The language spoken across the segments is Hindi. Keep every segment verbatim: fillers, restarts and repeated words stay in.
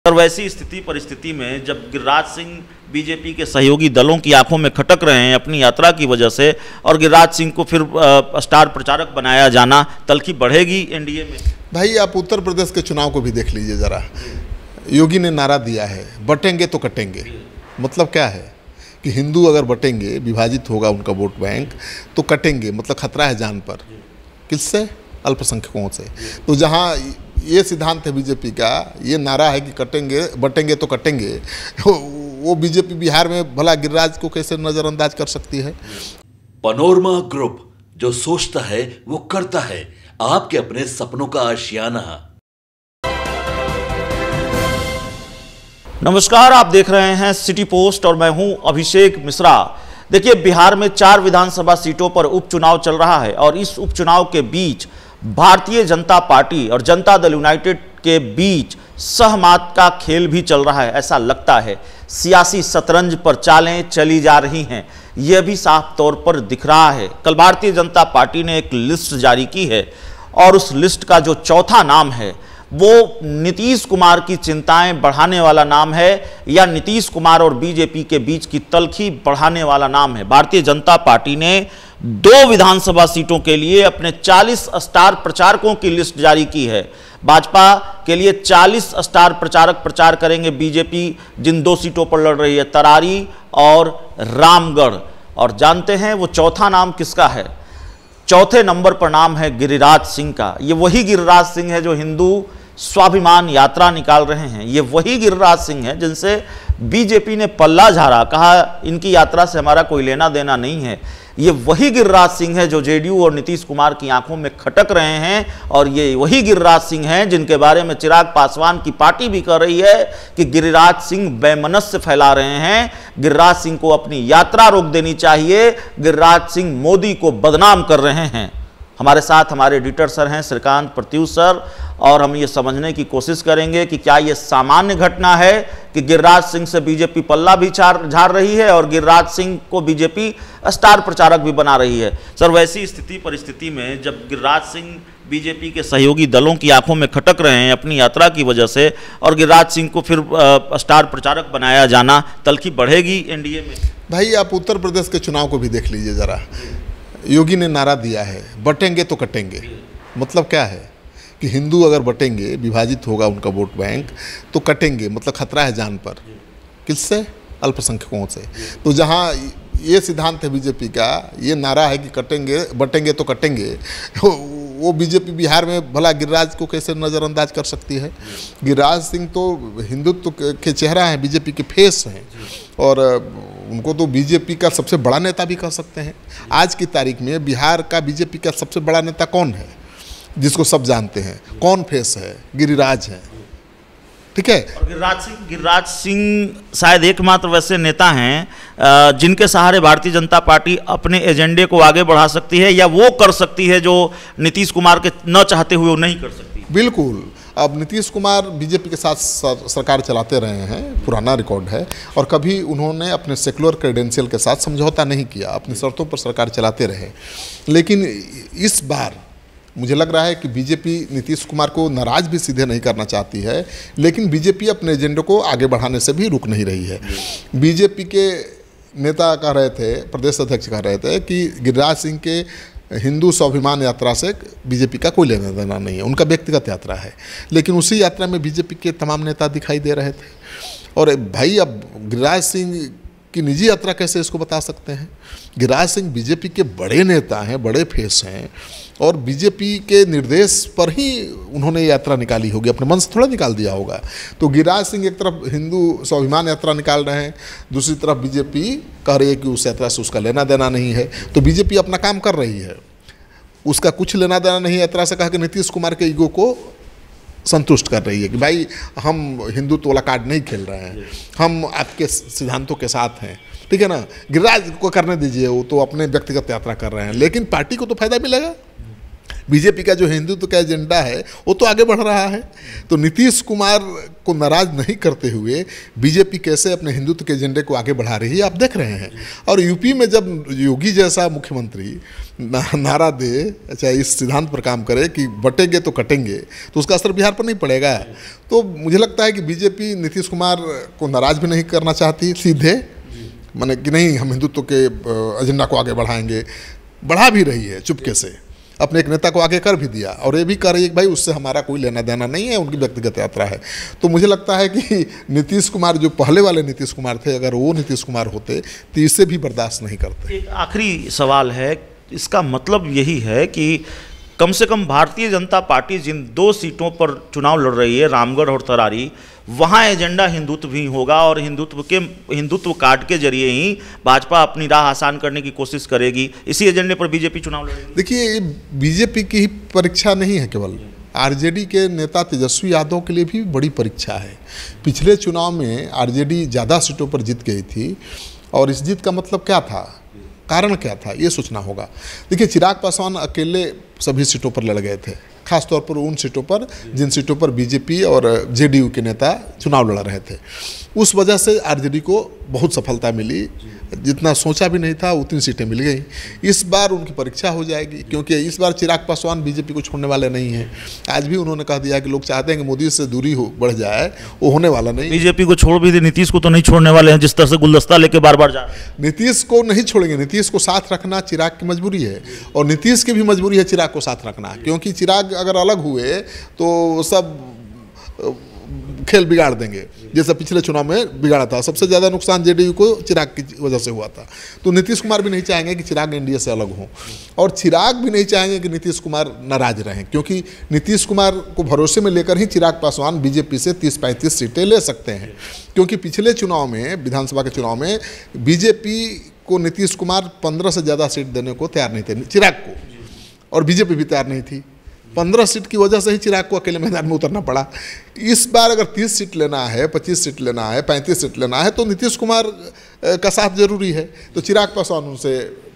और वैसी स्थिति परिस्थिति में जब गिरिराज सिंह बीजेपी के सहयोगी दलों की आंखों में खटक रहे हैं अपनी यात्रा की वजह से, और गिरिराज सिंह को फिर स्टार प्रचारक बनाया जाना, तल्खी बढ़ेगी एनडीए में। भाई आप उत्तर प्रदेश के चुनाव को भी देख लीजिए जरा। योगी ने नारा दिया है बटेंगे तो कटेंगे। मतलब क्या है कि हिंदू अगर बटेंगे, विभाजित होगा उनका वोट बैंक, तो कटेंगे, मतलब खतरा है जान पर। किससे? अल्पसंख्यकों से। तो जहाँ ये सिद्धांत है बीजेपी का, ये नारा है कि कटेंगे बटेंगे तो कटेंगे, वो बीजेपी बिहार में भला गिरिराज को कैसे नजरअंदाज कर सकती है? पनोरमा ग्रुप, जो सोचता है वो करता है। आपके अपने सपनों का आशियाना। नमस्कार, आप देख रहे हैं सिटी पोस्ट और मैं हूं अभिषेक मिश्रा। देखिए, बिहार में चार विधानसभा सीटों पर उपचुनाव चल रहा है और इस उपचुनाव के बीच भारतीय जनता पार्टी और जनता दल यूनाइटेड के बीच सहमत का खेल भी चल रहा है। ऐसा लगता है सियासी शतरंज पर चालें चली जा रही हैं, यह भी साफ तौर पर दिख रहा है। कल भारतीय जनता पार्टी ने एक लिस्ट जारी की है और उस लिस्ट का जो चौथा नाम है वो नीतीश कुमार की चिंताएं बढ़ाने वाला नाम है, या नीतीश कुमार और बीजेपी के बीच की तल्खी बढ़ाने वाला नाम है। भारतीय जनता पार्टी ने दो विधानसभा सीटों के लिए अपने चालीस स्टार प्रचारकों की लिस्ट जारी की है। भाजपा के लिए चालीस स्टार प्रचारक प्रचार करेंगे। बीजेपी जिन दो सीटों पर लड़ रही है, तरारी और रामगढ़, और जानते हैं वो चौथा नाम किसका है? चौथे नंबर पर नाम है गिरिराज सिंह का। ये वही गिरिराज सिंह है जो हिंदू स्वाभिमान यात्रा निकाल रहे हैं। ये वही गिरिराज सिंह है जिनसे बीजेपी ने पल्ला झाड़ा, कहा इनकी यात्रा से हमारा कोई लेना देना नहीं है। ये वही गिरिराज सिंह है जो जेडीयू और नीतीश कुमार की आंखों में खटक रहे हैं, और ये वही गिरिराज सिंह हैं जिनके बारे में चिराग पासवान की पार्टी भी कह रही है कि गिरिराज सिंह बेमनस्य फैला रहे हैं, गिरिराज सिंह को अपनी यात्रा रोक देनी चाहिए, गिरिराज सिंह मोदी को बदनाम कर रहे हैं। हमारे साथ हमारे एडिटर सर हैं श्रीकांत प्रत्युष सर, और हम ये समझने की कोशिश करेंगे कि क्या ये सामान्य घटना है कि गिरिराज सिंह से बीजेपी पल्ला भी झाड़ झाड़ रही है और गिरिराज सिंह को बीजेपी स्टार प्रचारक भी बना रही है। सर, वैसी स्थिति परिस्थिति में जब गिरिराज सिंह बीजेपी के सहयोगी दलों की आंखों में खटक रहे हैं अपनी यात्रा की वजह से, और गिरिराज सिंह को फिर स्टार प्रचारक बनाया जाना, तल्खी बढ़ेगी एनडीए में। भाई आप उत्तर प्रदेश के चुनाव को भी देख लीजिए जरा। योगी ने नारा दिया है बटेंगे तो कटेंगे। मतलब क्या है कि हिंदू अगर बटेंगे, विभाजित होगा उनका वोट बैंक, तो कटेंगे, मतलब खतरा है जान पर। किससे? अल्पसंख्यकों से। तो जहाँ ये सिद्धांत है बीजेपी का, ये नारा है कि कटेंगे बटेंगे तो कटेंगे, वो बीजेपी बिहार में भला गिरिराज को कैसे नज़रअंदाज कर सकती है? गिरिराज सिंह तो हिंदुत्व के चेहरा हैं, बीजेपी के फेस हैं, और उनको तो बीजेपी का सबसे बड़ा नेता भी कह सकते हैं। आज की तारीख में बिहार का बीजेपी का सबसे बड़ा नेता कौन है जिसको सब जानते हैं? कौन फेस है? गिरिराज है। ठीक है। और गिरिराज सिंह गिरिराज सिंह शायद एकमात्र वैसे नेता हैं जिनके सहारे भारतीय जनता पार्टी अपने एजेंडे को आगे बढ़ा सकती है, या वो कर सकती है जो नीतीश कुमार के न चाहते हुए वो नहीं कर सकती। बिल्कुल। अब नीतीश कुमार बीजेपी के साथ सर, सरकार चलाते रहे हैं, पुराना रिकॉर्ड है, और कभी उन्होंने अपने सेकुलर क्रेडेंशियल के साथ समझौता नहीं किया, अपनी शर्तों पर सरकार चलाते रहे। लेकिन इस बार मुझे लग रहा है कि बीजेपी नीतीश कुमार को नाराज भी सीधे नहीं करना चाहती है, लेकिन बीजेपी अपने एजेंडे को आगे बढ़ाने से भी रुक नहीं रही है। बीजेपी के नेता कह रहे थे, प्रदेश अध्यक्ष कह रहे थे कि गिरिराज सिंह के हिंदू स्वाभिमान यात्रा से बीजेपी का कोई लेना देना नहीं है, उनका व्यक्तिगत यात्रा है। लेकिन उसी यात्रा में बीजेपी के तमाम नेता दिखाई दे रहे थे। और भाई अब गिरिराज सिंह की निजी यात्रा कैसे इसको बता सकते हैं? गिरिराज सिंह बीजेपी के बड़े नेता हैं, बड़े फेस हैं, और बीजेपी के निर्देश पर ही उन्होंने यात्रा निकाली होगी, अपने मन से थोड़ा निकाल दिया होगा। तो गिरिराज सिंह एक तरफ हिंदू स्वाभिमान यात्रा निकाल रहे हैं, दूसरी तरफ बीजेपी कह रही है कि उस यात्रा से उसका लेना देना नहीं है। तो बीजेपी अपना काम कर रही है, उसका कुछ लेना देना नहीं यात्रा से, कहा कि नीतीश कुमार के ईगो को संतुष्ट कर रही है कि भाई हम हिंदुत्व वाला कार्ड नहीं खेल रहे हैं, हम आपके सिद्धांतों के साथ हैं। ठीक है ना? गिरिराज को करने दीजिए, वो तो अपने व्यक्तिगत यात्रा कर रहे हैं, लेकिन पार्टी को तो फायदा मिलेगा। बीजेपी का जो हिंदुत्व का एजेंडा है वो तो आगे बढ़ रहा है। तो नीतीश कुमार को नाराज नहीं करते हुए बीजेपी कैसे अपने हिंदुत्व के एजेंडे को आगे बढ़ा रही है आप देख रहे हैं। और यूपी में जब योगी जैसा मुख्यमंत्री ना, नारा दे, अच्छा इस सिद्धांत पर काम करे कि बटेंगे तो कटेंगे, तो उसका असर बिहार पर नहीं पड़ेगा। तो मुझे लगता है कि बीजेपी नीतीश कुमार को नाराज भी नहीं करना चाहती सीधे, माने कि नहीं हम हिंदुत्व के एजेंडा को आगे बढ़ाएंगे, बढ़ा भी रही है चुपके से, अपने एक नेता को आगे कर भी दिया और ये भी कर रही है कि भाई उससे हमारा कोई लेना देना नहीं है, उनकी व्यक्तिगत यात्रा है। तो मुझे लगता है कि नीतीश कुमार जो पहले वाले नीतीश कुमार थे, अगर वो नीतीश कुमार होते तो इसे भी बर्दाश्त नहीं करते। एक आखिरी सवाल है, इसका मतलब यही है कि कम से कम भारतीय जनता पार्टी जिन दो सीटों पर चुनाव लड़ रही है, रामगढ़ और तरारी, वहाँ एजेंडा हिंदुत्व भी होगा और हिंदुत्व के हिंदुत्व कार्ड के जरिए ही भाजपा अपनी राह आसान करने की कोशिश करेगी। इसी एजेंडे पर बीजेपी चुनाव लड़ेगी। देखिए, ये बीजेपी की ही परीक्षा नहीं है केवल, आरजेडी के नेता तेजस्वी यादव के लिए भी बड़ी परीक्षा है। पिछले चुनाव में आरजेडी ज़्यादा सीटों पर जीत गई थी और इस जीत का मतलब क्या था, कारण क्या था, ये सोचना होगा। देखिए, चिराग पासवान अकेले सभी सीटों पर लड़ गए थे, खासतौर पर उन सीटों पर जिन सीटों पर बीजेपी और जेडीयू के नेता चुनाव लड़ रहे थे। उस वजह से आरजेडी को बहुत सफलता मिली, जितना सोचा भी नहीं था उतनी सीटें मिल गई। इस बार उनकी परीक्षा हो जाएगी, क्योंकि इस बार चिराग पासवान बीजेपी को छोड़ने वाले नहीं हैं। आज भी उन्होंने कह दिया कि लोग चाहते हैं कि मोदी से दूरी हो बढ़ जाए, वो होने वाला नहीं। बीजेपी को छोड़ भी दे, नीतीश को तो नहीं छोड़ने वाले हैं, जिस तरह से गुलदस्ता लेके बार बार जा रहे हैं। नीतीश को नहीं छोड़ेंगे, नीतीश को साथ रखना चिराग की मजबूरी है और नीतीश की भी मजबूरी है चिराग को साथ रखना, क्योंकि चिराग अगर अलग हुए तो सब खेल बिगाड़ देंगे, जैसा पिछले चुनाव में बिगाड़ा था। सबसे ज़्यादा नुकसान जेडीयू को चिराग की वजह से हुआ था। तो नीतीश कुमार भी नहीं चाहेंगे कि चिराग एनडीए से अलग हों और चिराग भी नहीं चाहेंगे कि नीतीश कुमार नाराज रहें, क्योंकि नीतीश कुमार को भरोसे में लेकर ही चिराग पासवान बीजेपी से तीस पैंतीस सीटें ले सकते हैं। क्योंकि पिछले चुनाव में, विधानसभा के चुनाव में, बीजेपी को नीतीश कुमार पंद्रह से ज़्यादा सीट देने को तैयार नहीं थे चिराग को, और बीजेपी भी तैयार नहीं थी। पंद्रह सीट की वजह से ही चिराग को अकेले मैदान में उतरना पड़ा। इस बार अगर तीस सीट लेना है, पच्चीस सीट लेना है, पैंतीस सीट लेना है, तो नीतीश कुमार का साथ जरूरी है। तो चिराग पासवान उनसे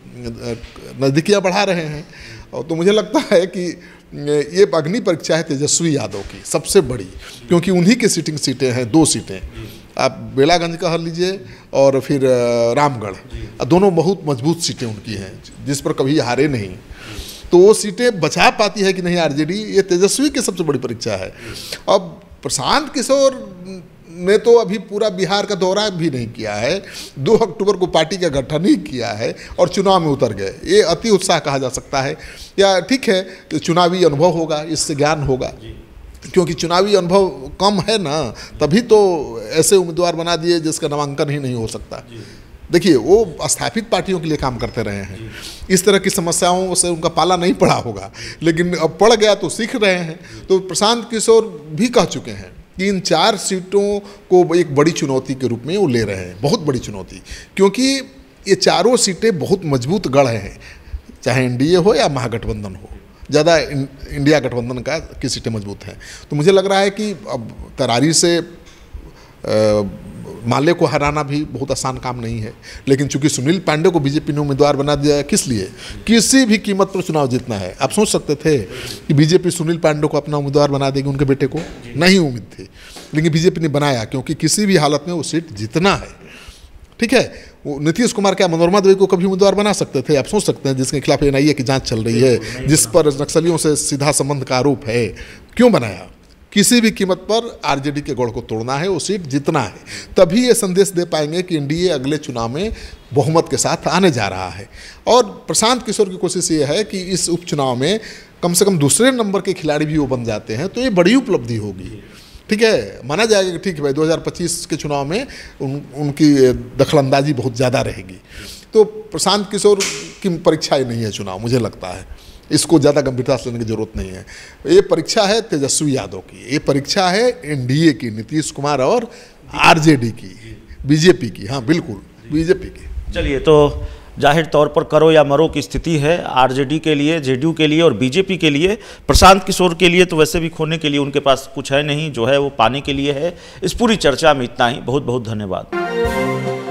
नज़दीकियाँ बढ़ा रहे हैं। और तो मुझे लगता है कि ये अग्नि परीक्षा है तेजस्वी यादव की सबसे बड़ी, क्योंकि उन्हीं की सीटिंग सीटें हैं, दो सीटें, आप बेलागंज कह लीजिए और फिर रामगढ़, दोनों बहुत मजबूत सीटें उनकी हैं, जिस पर कभी हारे नहीं। तो वो सीटें बचा पाती है कि नहीं आरजेडी, ये तेजस्वी की सबसे बड़ी परीक्षा है। अब प्रशांत किशोर ने तो अभी पूरा बिहार का दौरा भी नहीं किया है, दो अक्टूबर को पार्टी का गठन ही किया है और चुनाव में उतर गए। ये अति उत्साह कहा जा सकता है, या ठीक है चुनावी अनुभव होगा, इससे ज्ञान होगा, क्योंकि चुनावी अनुभव कम है ना, तभी तो ऐसे उम्मीदवार बना दिए जिसका नामांकन ही नहीं हो सकता। देखिए, वो स्थापित पार्टियों के लिए काम करते रहे हैं, इस तरह की समस्याओं से उनका पाला नहीं पड़ा होगा, लेकिन अब पड़ गया तो सीख रहे हैं। तो प्रशांत किशोर भी कह चुके हैं कि इन चार सीटों को एक बड़ी चुनौती के रूप में वो ले रहे हैं, बहुत बड़ी चुनौती, क्योंकि ये चारों सीटें बहुत मजबूत गढ़ हैं, चाहे एनडीए हो या महागठबंधन हो। ज़्यादा इंडिया गठबंधन का की सीटें मजबूत हैं। तो मुझे लग रहा है कि अब तरारी से आ, माले को हराना भी बहुत आसान काम नहीं है, लेकिन चूंकि सुनील पांडे को बीजेपी ने उम्मीदवार बना दिया है, किस लिए, किसी भी कीमत पर चुनाव जीतना है। आप सोच सकते थे कि बीजेपी सुनील पांडे को अपना उम्मीदवार बना देगी, उनके बेटे को नहीं उम्मीद थी, लेकिन बीजेपी ने बनाया, क्योंकि किसी भी हालत में वो सीट जीतना है। ठीक है, वो नीतीश कुमार क्या मनोरमा देवी को कभी उम्मीदवार बना सकते थे? आप सोच सकते हैं, जिसके खिलाफ एनआईए की जांच चल रही है, जिस पर नक्सलियों से सीधा संबंध का आरोप है, क्यों बनाया? किसी भी कीमत पर आरजेडी के गढ़ को तोड़ना है, वो सीट जीतना है, तभी ये संदेश दे पाएंगे कि एनडीए अगले चुनाव में बहुमत के साथ आने जा रहा है। और प्रशांत किशोर की कोशिश ये है कि इस उपचुनाव में कम से कम दूसरे नंबर के खिलाड़ी भी वो बन जाते हैं, तो ये बड़ी उपलब्धि होगी। ठीक है, माना जाएगा कि ठीक है भाई, दो हज़ार पच्चीस के चुनाव में उन, उनकी दखलंदाजी बहुत ज़्यादा रहेगी। तो प्रशांत किशोर की परीक्षा ही नहीं है चुनाव, मुझे लगता है इसको ज़्यादा गंभीरता से लेने की जरूरत नहीं है। ये परीक्षा है तेजस्वी यादव की, ये परीक्षा है एनडीए की, नीतीश कुमार और आरजेडी की, बीजेपी की। हाँ बिल्कुल, बीजेपी की। चलिए, तो जाहिर तौर पर करो या मरो की स्थिति है आरजेडी के लिए, जेडीयू के लिए और बीजेपी के लिए। प्रशांत किशोर के लिए तो वैसे भी खोने के लिए उनके पास कुछ है नहीं, जो है वो पाने के लिए है। इस पूरी चर्चा में इतना ही। बहुत बहुत धन्यवाद।